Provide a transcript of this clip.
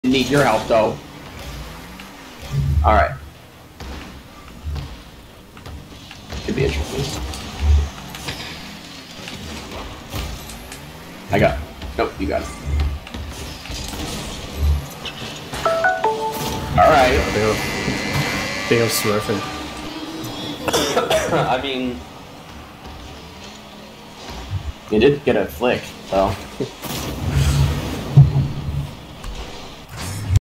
Need your help though. Alright. Could be interesting. I got it. Nope, you got it. Alright. Big up smurfing. I mean... You did get a flick, so...